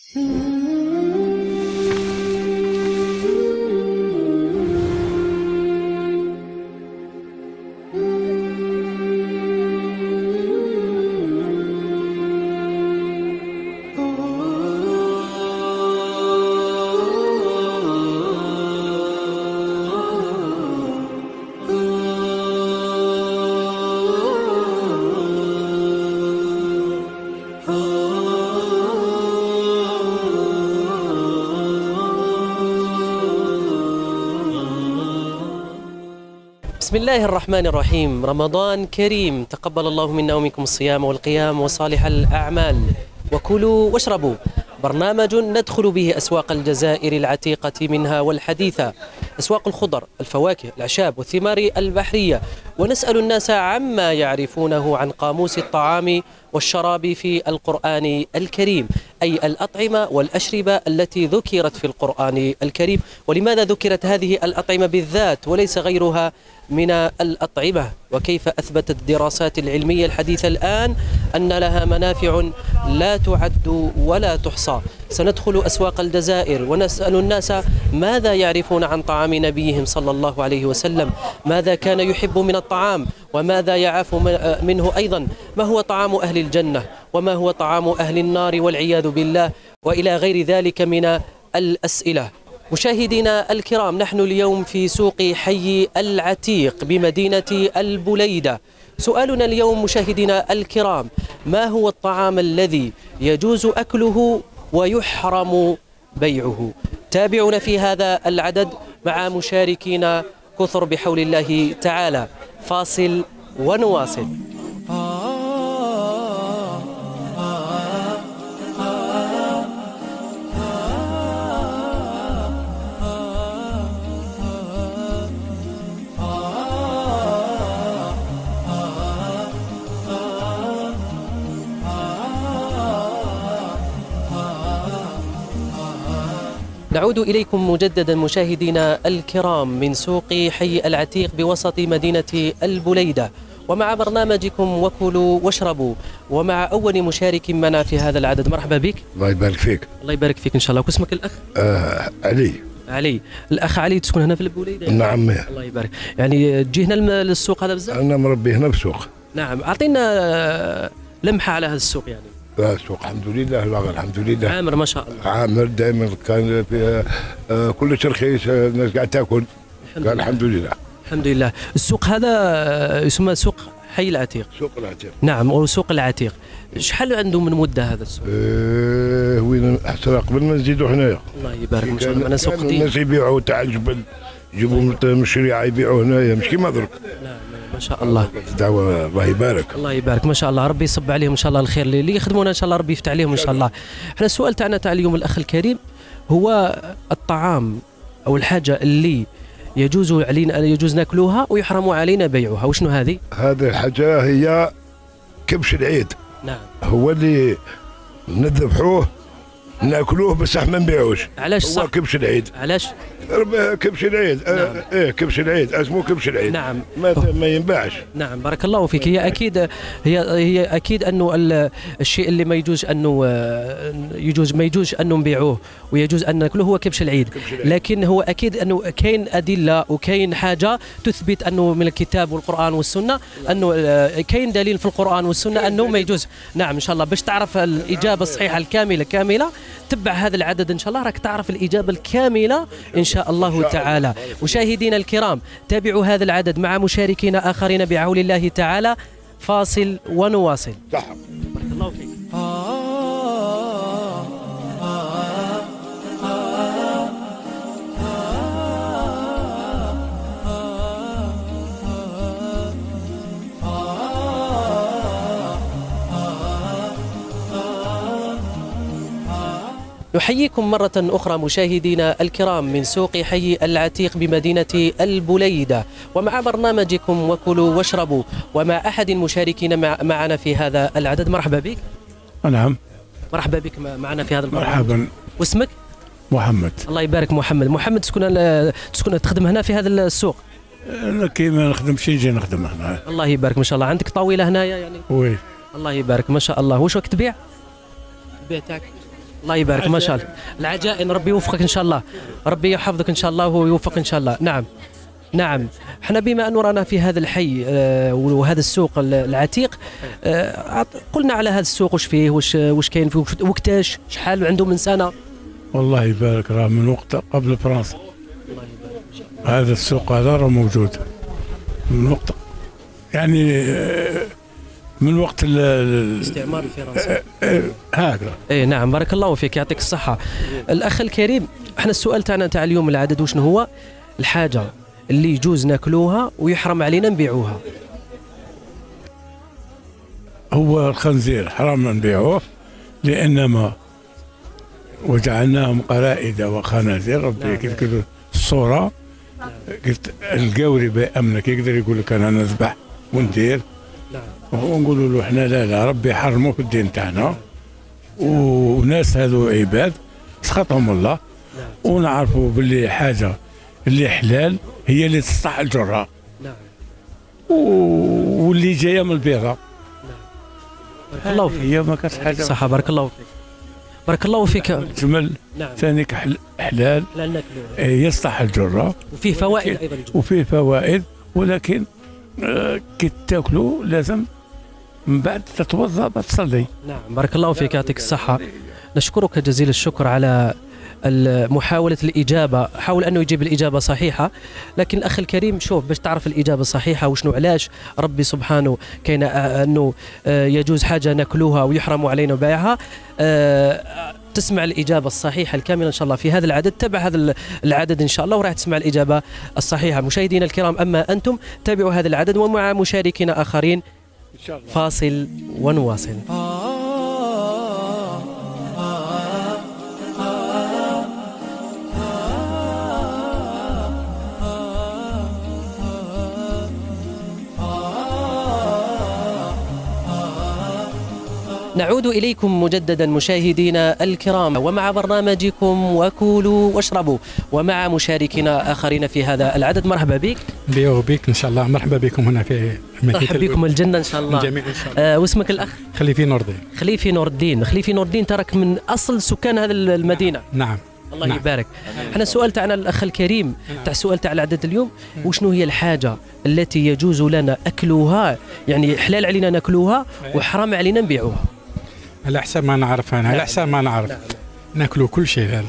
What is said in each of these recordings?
بسم الله الرحمن الرحيم. رمضان كريم، تقبل الله منا ومنكم الصيام والقيام وصالح الأعمال. وكلوا واشربوا، برنامج ندخل به أسواق الجزائر العتيقة منها والحديثة، أسواق الخضر، الفواكه، الأعشاب والثمار البحرية، ونسأل الناس عما يعرفونه عن قاموس الطعام والشراب في القرآن الكريم، أي الأطعمة والأشربة التي ذكرت في القرآن الكريم، ولماذا ذكرت هذه الأطعمة بالذات وليس غيرها من الأطعمة، وكيف أثبتت الدراسات العلمية الحديثة الآن أن لها منافع لا تعد ولا تحصى. سندخل أسواق الجزائر ونسأل الناس ماذا يعرفون عن طعام نبيهم صلى الله عليه وسلم، ماذا كان يحب من الطعام وماذا يعاف منه أيضا، ما هو طعام أهل الجنة وما هو طعام أهل النار والعياذ بالله، وإلى غير ذلك من الأسئلة. مشاهدينا الكرام، نحن اليوم في سوق حي العتيق بمدينة البليدة. سؤالنا اليوم مشاهدينا الكرام، ما هو الطعام الذي يجوز أكله ويحرم بيعه؟ تابعونا في هذا العدد مع مشاركين كثر بحول الله تعالى. فاصل ونواصل. نعود إليكم مجددا مشاهدينا الكرام من سوق حي العتيق بوسط مدينة البليدة، ومع برنامجكم وكلوا واشربوا، ومع أول مشارك معنا في هذا العدد. مرحبا بك. الله يبارك فيك. الله يبارك فيك إن شاء الله. واسمك الأخ؟ علي. علي. الأخ علي، تسكن هنا في البليدة؟ نعم. الله يبارك. يعني تجي هنا للسوق هذا بزاف؟ أنا مربي هنا في السوق. نعم، أعطينا لمحة على هذا السوق. يعني السوق الحمد لله، الحمد لله عامر ما شاء الله. عامر دائما، كان فيها كل شيء رخيص، الناس قاعد تاكل. الحمد لله. الحمد لله. السوق هذا يسمى سوق حي العتيق. سوق العتيق. نعم، وسوق العتيق. شحال عنده من مده هذا السوق؟ وين حتى قبل ما نزيدوا هنايا. الله يبارك ما شاء الله. انا سوق قديم. الناس يبيعوا تاع الجبل، يجيبوا من الشريعه يبيعوا هنايا، مش كيما درك. نعم ما شاء الله. دعوة الله يبارك. الله يبارك ما شاء الله. ربي يصب عليهم ان شاء الله الخير اللي يخدمونا، ان شاء الله ربي يفتح عليهم ان شاء الله. احنا السؤال تاعنا تاع اليوم الاخ الكريم هو الطعام او الحاجه اللي يجوز علينا يجوز ناكلوها ويحرم علينا بيعها، وشنو هذه؟ هذه الحاجه هي كبش العيد. نعم. هو اللي نذبحوه ناكلوه بصح ما نبيعوش. علاش صح؟ هو كبش العيد. علاش؟ كبش العيد. نعم. ايه كبش العيد اسمه كبش العيد. نعم. ما ينباعش. نعم بارك الله فيك. هي اكيد هي اكيد انه الشيء اللي ما يجوز انه ما يجوز انه نبيعوه ويجوز ان ناكله هو كبش العيد. لكن هو اكيد انه كاين ادله وكاين حاجه تثبت انه من الكتاب والقران والسنه، انه كاين دليل في القران والسنه انه ما يجوز. نعم ان شاء الله. باش تعرف الاجابه الصحيحه الكامله تبع هذا العدد ان شاء الله، راك تعرف الاجابه الكامله ان شاء الله تعالى. مشاهدينا الكرام، تابعوا هذا العدد مع مشاركين اخرين بعون الله تعالى. فاصل ونواصل. صح. بارك الله فيك. نحييكم مرة أخرى مشاهدينا الكرام من سوق حي العتيق بمدينة البليدة، ومع برنامجكم وكلوا واشربوا، ومع أحد المشاركين معنا في هذا العدد. مرحبا بك. نعم. مرحبا بك معنا في هذا البرنامج. مرحبا. واسمك؟ محمد. الله يبارك. محمد تسكن تخدم هنا في هذا السوق؟ كي ما نخدمش نجي نخدم هنا. الله يبارك ما شاء الله. عندك طاولة هنايا يعني؟ وي. الله يبارك ما شاء الله. واش راك تبيع؟ البيع تاعك؟ الله يبارك ما شاء الله. العجائن ربي يوفقك ان شاء الله، ربي يحفظك ان شاء الله ويوفق ان شاء الله. نعم نعم. احنا بما انه رانا في هذا الحي وهذا السوق العتيق، قلنا على هذا السوق واش فيه، واش كاين فيه، وقتاش، شحال عنده من سنه؟ والله يبارك، راه من وقت قبل فرنسا. هذا السوق هذا راه موجود من وقت، يعني من وقت الاستعمار الفرنسي. هكذا. اي نعم، بارك الله فيك، يعطيك الصحه. الاخ الكريم، احنا السؤال تاعنا تاع اليوم العدد وشنو هو؟ الحاجه اللي يجوز ناكلوها ويحرم علينا نبيعوها. هو الخنزير حرام نبيعوه، لانما وجعلناهم قرائد وخنازير. ربي يكتب الصوره، قلت القوري بأمنك يقدر يقول لك انا نذبح وندير، ونقولوا له احنا لا ربي يحرمه في الدين تاعنا، وناس هذو عباد سخطهم الله، ونعرفوا باللي حاجه اللي حلال هي اللي تصلح الجرة، واللي جايه من البيضه. بارك الله فيك. هي ما كانت حاجه صح. بارك الله فيك، بارك الله فيك. الجمل ثاني حلال يصلح الجرة، وفيه فوائد ايضا. وفيه فوائد، ولكن كي تاكلوا لازم من بعد تتوضا تصلي. نعم بارك الله فيك، يعطيك الصحه. نشكرك جزيل الشكر على محاولة الإجابة. حاول أنه يجيب الإجابة صحيحة، لكن الأخ الكريم شوف، باش تعرف الإجابة الصحيحة وشنو علاش ربي سبحانه كاين أنه يجوز حاجة ناكلوها ويحرم علينا بيعها، تسمع الإجابة الصحيحة الكاملة إن شاء الله في هذا العدد. تبع هذا العدد إن شاء الله وراح تسمع الإجابة الصحيحة. مشاهدينا الكرام، أما أنتم تابعوا هذا العدد ومع مشاركين آخرين إن شاء الله. فاصل ونواصل. نعود إليكم مجددا مشاهدينا الكرام، ومع برنامجكم وكولوا واشربوا، ومع مشاركين آخرين في هذا العدد. مرحبا بك. بي وبك إن شاء الله. مرحبا بكم هنا في مرحبا بكم الجنة إن شاء الله. جميل إن شاء الله. واسمك الأخ؟ خليفي نور الدين. خليفي نور الدين. خليفي نور الدين ترك من أصل سكان هذه المدينة. نعم. الله يبارك. احنا السؤال تاعنا الأخ الكريم تاع السؤال تاع العدد اليوم، وشنو هي الحاجة التي يجوز لنا أكلها، يعني حلال علينا ناكلوها وحرام علينا نبيعوها؟ على حسب ما نعرف انا، على حسب ما نعرف ناكلوا كل شيء،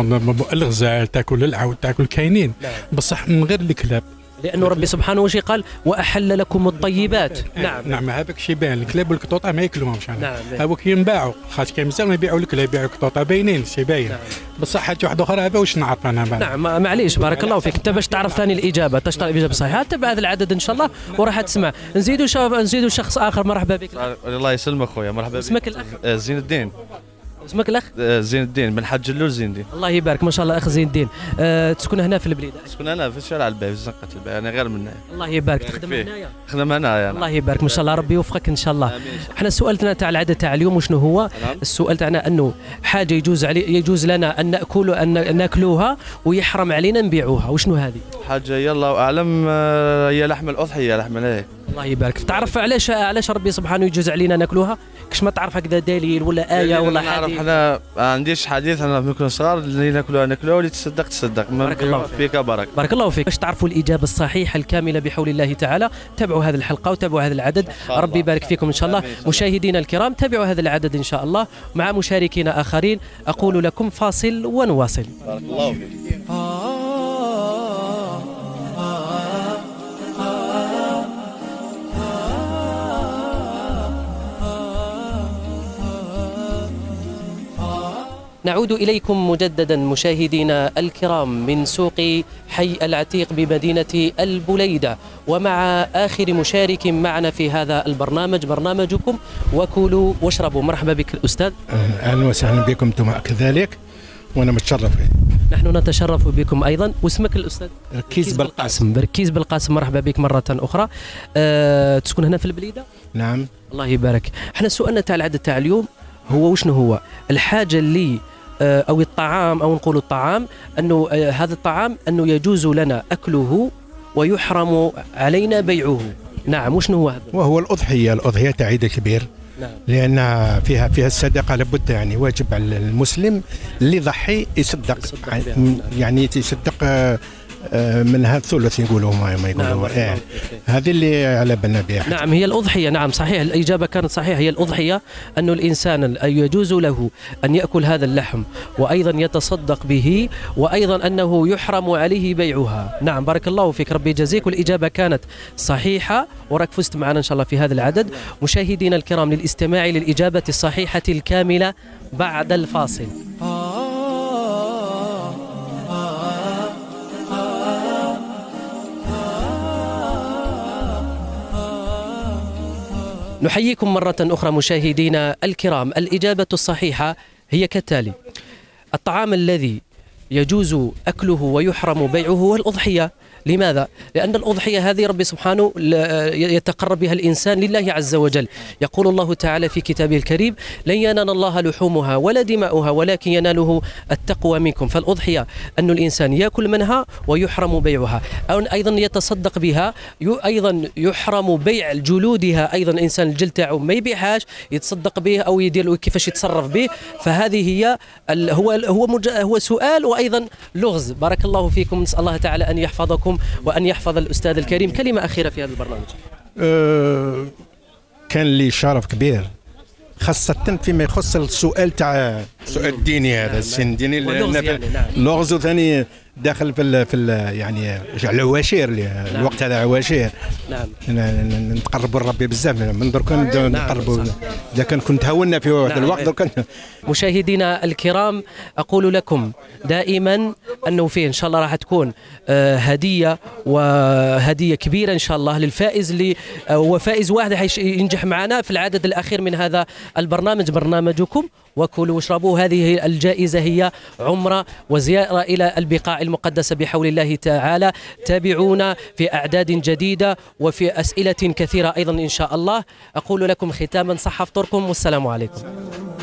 الغزال تاكل، العود تاكل، كاينين بصح من غير الكلاب، لانه ربي سبحانه وش قال؟ واحل لكم الطيبات. نعم هذاك شي باين، الكلاب والقطوطه ما ياكلوهمش انا. هذوك ينباعوا، خاطر كاين مزال ما يبيعوا الكلاب، يبيعوا القطوطه باينين شي باين. بصح حاجه واحده اخرى هذا واش نعرف انا. نعم معليش، بارك الله فيك. انت باش تعرف ثاني الاجابه، تشتغل الاجابه الصحيحه، تبع هذا العدد ان شاء الله وراح تسمع. نزيدوا شخص اخر. مرحبا بك. الله يسلمك خويا. مرحبا بك. اسمك الاخ؟ زين الدين. اسمك الاخ؟ زين الدين بن حج اللول زين الدين. الله يبارك ما شاء الله. اخ زين الدين، تسكن هنا في البليده؟ تسكن هنا في الشارع الباي، في زنقه الباي، انا غير من هنا. الله يبارك. تخدم هنايا؟ نخدم هنايا. الله يبارك ما شاء الله، ربي يوفقك ان شاء الله. احنا السؤال تاع العدد تاع اليوم وشنو هو؟ السؤال تاعنا انه حاجه يجوز لنا ان ناكلوها ويحرم علينا نبيعوها، وشنو هذه؟ حاجه يلا اعلم، هي لحم الاضحيه، لحم الايه. الله يبارك. تعرف علاش ربي سبحانه يجوز علينا ناكلوها؟ كش ما تعرف هكذا دليل ولا آية ولا حديث؟ انا ما عنديش حديث، انا بنكون صغار اللي ناكلوها واللي تصدق. بارك الله فيك. بارك الله فيك. باش تعرفوا الإجابة الصحيحة الكاملة بحول الله تعالى تابعوا هذه الحلقة وتابعوا هذا العدد. ربي يبارك فيكم إن شاء الله. مشاهدينا الكرام تابعوا هذا العدد إن شاء الله مع مشاركين آخرين. أقول لكم فاصل ونواصل. بارك الله فيك. نعود إليكم مجددا مشاهدينا الكرام من سوق حي العتيق بمدينة البليدة، ومع آخر مشارك معنا في هذا البرنامج، برنامجكم وكولوا واشربوا. مرحبا بك الأستاذ. أهلا وسهلا بكم أنتم كذلك، وأنا متشرف. نحن نتشرف بكم أيضا. واسمك الأستاذ؟ ركيز بالقاسم. ركيز بالقاسم. مرحبا بك مرة أخرى. تسكن هنا في البليدة؟ نعم. الله يبارك. احنا سؤالنا تاع العدد تاع اليوم هو وشنو هو الحاجة اللي أو الطعام، أو نقول الطعام، أنه هذا الطعام أنه يجوز لنا أكله ويحرم علينا بيعه. نعم، وشنو هو هذا؟ وهو الأضحية تاع عيد الكبير، لان فيها الصدقه لابد، يعني واجب على المسلم اللي يضحي يصدق يعني يصدق منها الثلث يقولوا ما يقولوا هذه اللي على بالنا بها. نعم هي الأضحية. نعم صحيح، الإجابة كانت صحيحة، هي الأضحية. أن الإنسان يجوز له أن يأكل هذا اللحم وأيضا يتصدق به، وأيضا أنه يحرم عليه بيعها. نعم بارك الله فيك، ربي يجازيك، والإجابة كانت صحيحة وراك فزت معنا إن شاء الله في هذا العدد. مشاهدينا الكرام، للاستماع للإجابة الصحيحة الكاملة بعد الفاصل. نحييكم مرة أخرى مشاهدينا الكرام. الإجابة الصحيحة هي كالتالي: الطعام الذي يجوز أكله ويحرم بيعه هو الأضحية. لماذا؟ لأن الأضحية هذه ربي سبحانه يتقرب بها الإنسان لله عز وجل. يقول الله تعالى في كتابه الكريم: لن ينال الله لحومها ولا دماؤها ولكن يناله التقوى منكم. فالأضحية أن الإنسان يأكل منها ويحرم بيعها، أو أيضا يتصدق بها، أيضا يحرم بيع جلودها. أيضا الإنسان الجلد تاعو ما يبيعهاش، يتصدق به أو يدير كيفاش يتصرف به. فهذه هي هو سؤال وأيضا لغز. بارك الله فيكم، نسأل الله تعالى أن يحفظكم وأن يحفظ الأستاذ الكريم. كلمة أخيرة في هذا البرنامج. كان لي شرف كبير خاصة فيما يخص السؤال السؤال الديني هذا. السن الديني اللغز ثاني داخل في يعني عواشير الوقت هذا عواشير. نتقربوا لربي بزاف من درك نقربوا. اذا كنت هونا في هذا الوقت. مشاهدينا الكرام، اقول لكم دائما انه فيه ان شاء الله راح تكون هديه، وهديه كبيره ان شاء الله للفائز، اللي هو فائز واحد ينجح معنا في العدد الاخير من هذا البرنامج، برنامجكم وكلوا واشربوا. هذه الجائزة هي عمرة وزيارة إلى البقاع المقدسة بحول الله تعالى. تابعونا في أعداد جديدة وفي أسئلة كثيرة أيضا إن شاء الله. أقول لكم ختاما: صح فطوركم والسلام عليكم.